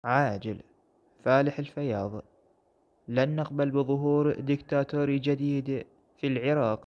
عاجل. فالح الفياض: لن نقبل بظهور ديكتاتوري جديد في العراق.